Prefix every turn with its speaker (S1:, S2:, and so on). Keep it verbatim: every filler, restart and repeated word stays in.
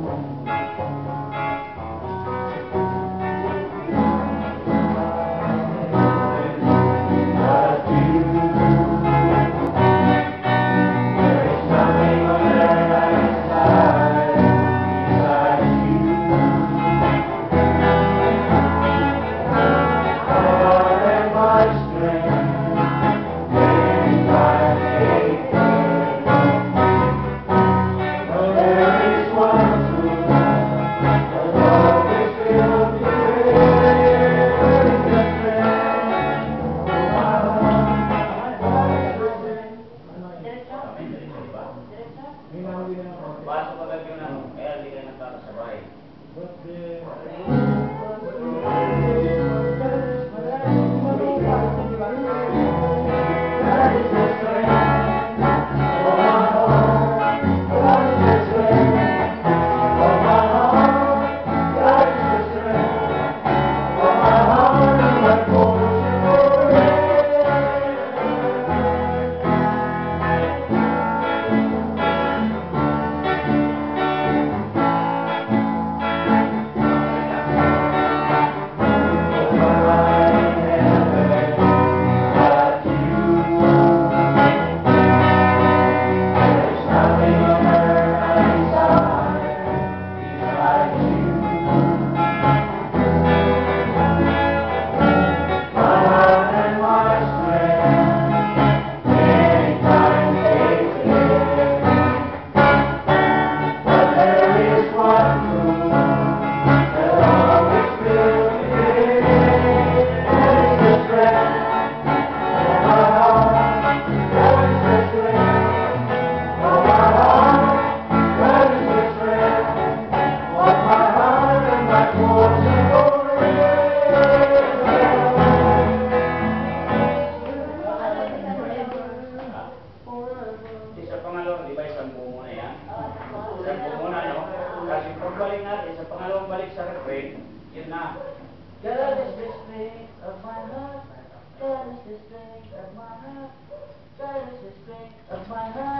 S1: Pasok agad yun ano, kaya hindi kayo nagkakasabay. Kasi pagbalik natin sa pangalawang balik sa refrain, yun na. God is the strength of my heart. God is the strength of my heart. God is the strength of my heart.